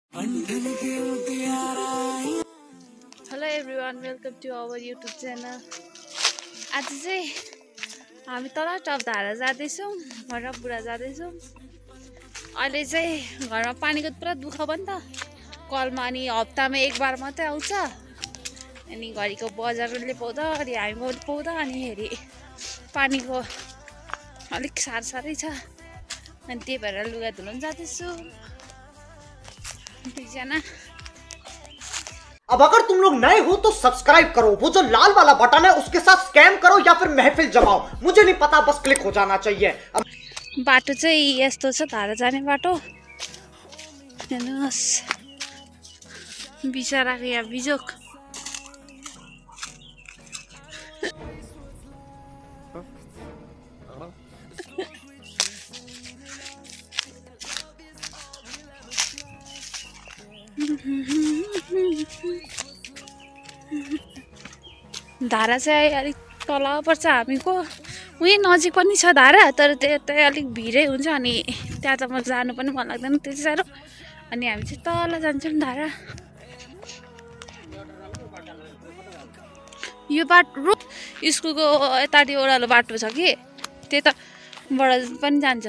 Hello everyone, welcome to our YouTube channel. आज चाहिँ हामी तल टप धारा जाँदैछौँ, घर पुरा जाँदैछौँ। अहिले चाहिँ घरमा पानीको पुरा दुःख भयो नि त। कलमा अनि हप्तामा एक बार मात्रै आउँछ। अनि घरिको बजारले पाउँदा अनि हामी पाउँदा अनि हेरी पानीको अलिक साह्रै छ। अनि त्यही भएर लुगा धुन जाँदैछु। अब अगर तुम लोग नए हो तो सब्सक्राइब करो, वो जो लाल वाला बटन है उसके साथ स्कैम करो या फिर महफिल जमाओ, मुझे नहीं पता, बस क्लिक हो जाना चाहिए। बाटो चाहिँ यस्तो छ, धारा जाने बाटो। हेर्नुहोस् बिचराको यहाँ बिजोक। धारा चाहिँ अलिक तल पर्छ, हामीको उही नजिक पनि छ धारा, तर त्यतै अलिक भिडै हुन्छ। अनि त्यहाँ त म जानु पनि मन लाग्दैन त्यति साह्रो। अनि हामी चाहिँ तल जान्छौँ धारा। यो बाटो स्कुलको यतापट्टि ओह्रालो बाटो छ कि त्यताबाट पनि जान्छ।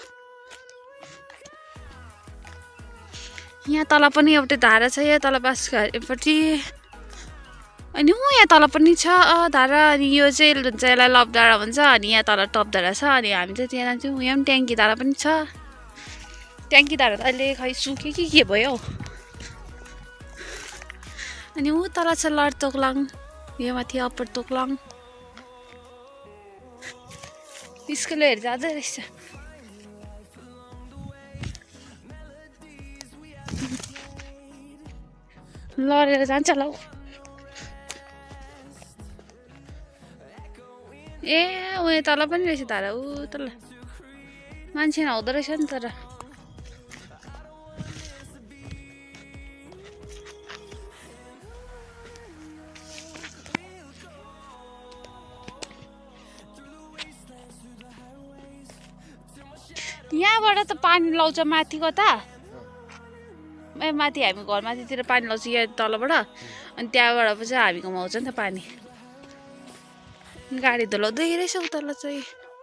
यहाँ तल पनि एउटै धारा छ, यहाँ तल बासघारीपट्टि। अनि यहाँ तल पनि छ धारा। अनि यो चाहिँ हुन्छ, यसलाई लभ धारा भन्छ। अनि यहाँ तल टप धारा छ। अनि हामी चाहिँ त्यहाँ जान्छौँ। यहाँ पनि ट्याङ्की धारा पनि छ। ट्याङ्की धारा त अहिले खै सुक्यो कि के भयो। अनि ऊ तल छ लड तोक्लाङ, यो माथि अप्पर तोक्लाङ। स्कुलहरू जाँदै रहेछ। लडेर जान्छ ल। ए उयो तल पनि रहेछ धारा, ऊ तल मान्छे नहुँदो रहेछ नि। तर यहाँबाट त पानी लाउँछ माथिको त। माथि हामी घर माथितिर पानी लाउँछ यहाँ तलबाट। अनि त्यहाँबाट चाहिँ हामीकोमा आउँछ नि त पानी। गाडी धुलाउँदै रहेछ उतालाई चाहिँ।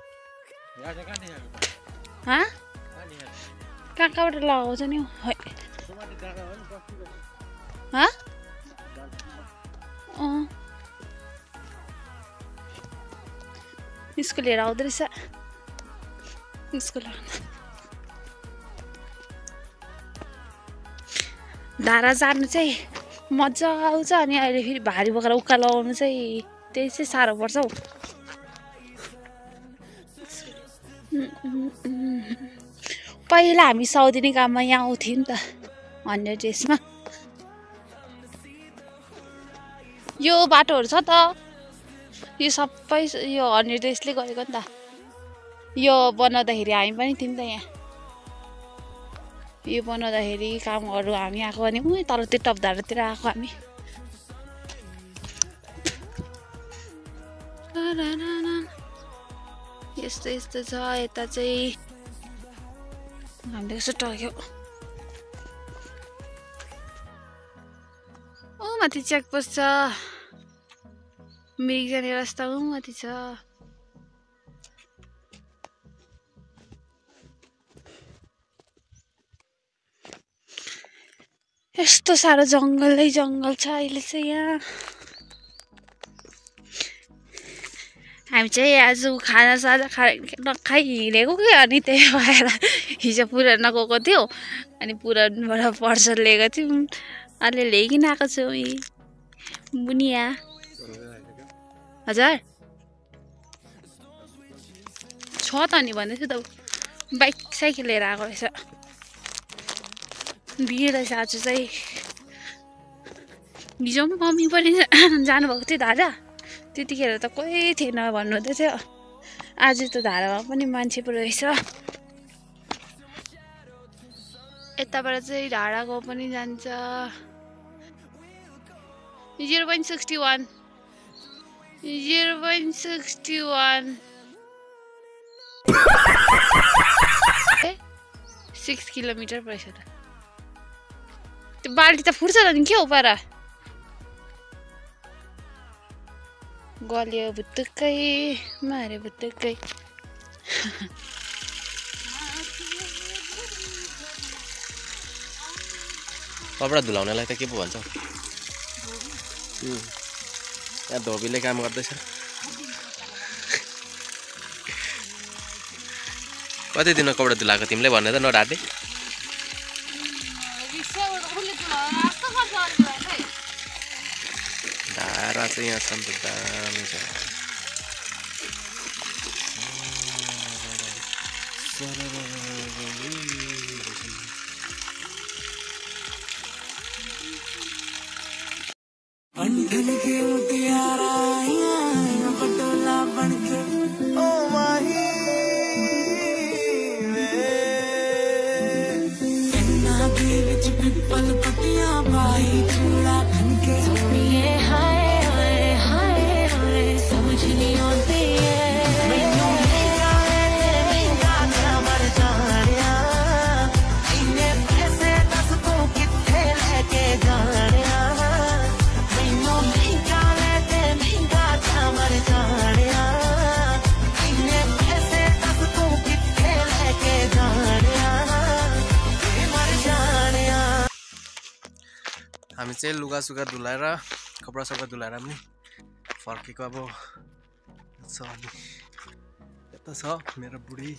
कहाँबाट लगाउँछ नि स्कुल लिएर आउँदो रहेछ। स्कुल धारा जानु चाहिँ मजा आउँछ। अनि अहिले फेरि भारी बोकेर उक्का लगाउनु चाहिँ त्यही चाहिँ साह्रो पर्छ हौ। पहिला हामी 100 दिने काममा यहाँ आउँथ्यौँ नि त, 100 डेजमा। यो बाटोहरू छ त, यो सबै यो 100 डेजले गरेको नि त। यो बनाउँदाखेरि हामी पनि थियौँ नि त यहाँ। यो बनाउँदाखेरि कामहरू हामी आएको भने उही तल त्यो टप धारातिर आएको हामी। यस्तो यस्तो छ यता चाहिँ। हामीले यसो टक्यो। ऊ माथि चेकपोस्ट छ, मिरिक जाने रास्ता ऊ माथि छ। यस्तो साह्रो जङ्गलै जङ्गल छ अहिले चाहिँ यहाँ। हामी चाहिँ आज खानासाजा नखाइ हिँडेको कि। अनि त्यही भएर हिजो पुरा नगएको थियो। अनि पुरानबाट पर्सल लिएको थियौँ, अहिले ल्याइकन आएको छु। बुनिया हजुर छ त नि भन्दैछु त। बाइक साइकल लिएर आएको रहेछ। भिड रहेछ आज चाहिँ। हिजो पनि मम्मी पनि जानुभएको थियो धारा, त्यतिखेर त कोही थिएन भन्नुहुँदै थियो। आज त धारामा पनि मान्छे पो रहेछ। यताबाट चाहिँ धाराको पनि जान्छ। 0.61 0.61 6 किलोमिटर परेछ त। त्यो बाल्टी त फुट्छ त नि के हो पर गल्यो भुत्तुकै मारे भुत्तुकै कपडा धुलाउनेलाई त के पो भन्छ यहाँ धोबीले काम गर्दैछ कति दिन कपडा धुलाएको तिमीले भन्ने त नढाटे धारा चाहिँ यहाँसम्म त दामी छ हामी चाहिँ लुगा सुगा धुलाएर कपडा सपडा धुलाएर पनि फर्केको अब छ अनि यता छ मेरो बुढी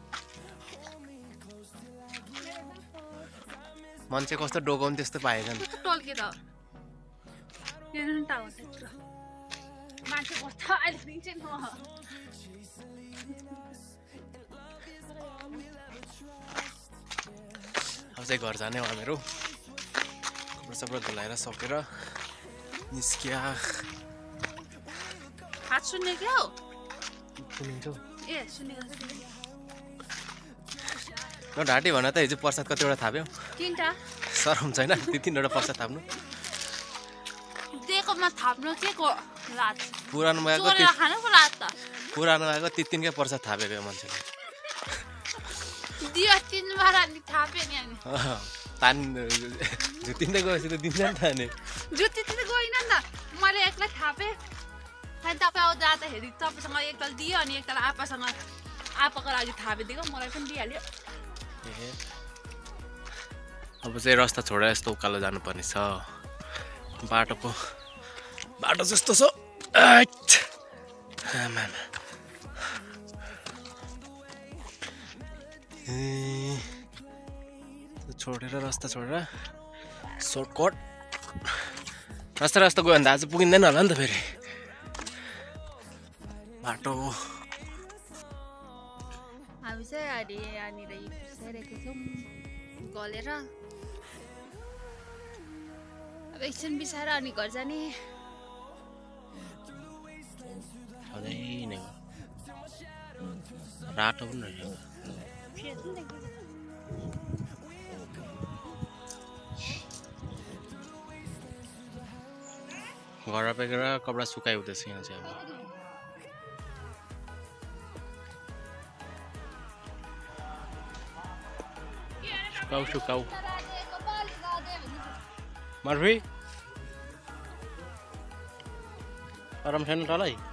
मान्छे कस्तो डोकाउनु त्यस्तो पाएछन् टल्के त हेर्नु त हो त्यत्रो मान्छे कस्तो अहिले दिन्छ न अब चाहिँ घर जाने हो हामीहरू कपडा धुलाएर सकेर निस्किया हात सुन्ने क्या हो सुनिन्छौ ए सुनेको नढाटे भन त हिजो प्रसाद कतिवटा थाप्यौ 3टा शरम छैन ती 3वटा प्रसाद थाप्नु दिएकोमा थाप्नु के को लात पुरानोमा आएको चोरेर खानुको लात त पुरानोमा आएको ती 3कै प्रसाद थापेको मान्छेले दियो 3 बार अनि थाप्यो नि अनि तान जुतिँदै गएपछि त दिन्छ नि त अनि जुत्ती त गइन नि त मैले एक्लै थापेँ अनि तपाईँ अब जाँदाखेरि तपाईँसँग एकताल दियो अनि एकताल आपासँग आपाको लागि थापिदिएको मलाई पनि दिइहाल्यो अब चाहिँ रास्ता छोडेर यस्तो उकालो जानुपर्ने छ बाटो जस्तो छ छोडेर रास्ता छोडेर सर्टकट रास्ता गयो भने त आज पुगिँदैन होला नि त फेरि बाटो हामी चाहिँ अहिले यहाँनिर बसिरहेको छौँ गलेर अब एकछिन बिसाएर अनि घर जाने रातो पनि रहेछ घर पुगेर कपडा सुकाइ हुँदैछ यहाँ चाहिँ अब सुकाउ मार्फी आराम छैन तँलाई